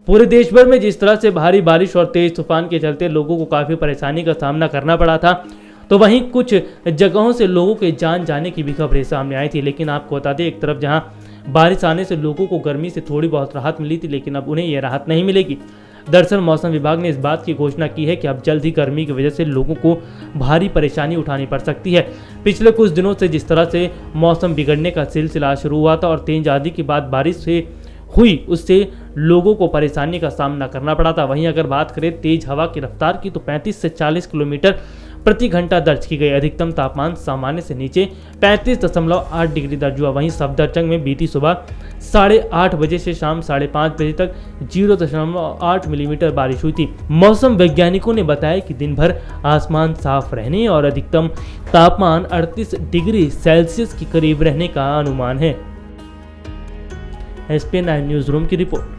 पूरे देश भर में जिस तरह से भारी बारिश और तेज तूफान के चलते लोगों को काफ़ी परेशानी का सामना करना पड़ा था, तो वहीं कुछ जगहों से लोगों के जान जाने की भी खबरें सामने आई थी। लेकिन आपको बता दें, एक तरफ जहां बारिश आने से लोगों को गर्मी से थोड़ी बहुत राहत मिली थी, लेकिन अब उन्हें यह राहत नहीं मिलेगी। दरअसल मौसम विभाग ने इस बात की घोषणा की है कि अब जल्द ही गर्मी की वजह से लोगों को भारी परेशानी उठानी पड़ सकती है। पिछले कुछ दिनों से जिस तरह से मौसम बिगड़ने का सिलसिला शुरू हुआ था और तेज आंधी के बाद बारिश से हुई, उससे लोगों को परेशानी का सामना करना पड़ा था। वहीं अगर बात करें तेज हवा की रफ्तार की, तो 35 से 40 किलोमीटर प्रति घंटा दर्ज की गई। अधिकतम तापमान सामान्य से नीचे 35.8 डिग्री दर्ज हुआ। वहीं सफदरजंग में बीती सुबह 8:30 बजे से शाम 5:30 बजे तक 0.8 मिलीमीटर बारिश हुई थी। मौसम वैज्ञानिकों ने बताया कि दिन भर आसमान साफ रहने और अधिकतम तापमान 38 डिग्री सेल्सियस के करीब रहने का अनुमान है। SPN 9 न्यूज रूम की रिपोर्ट।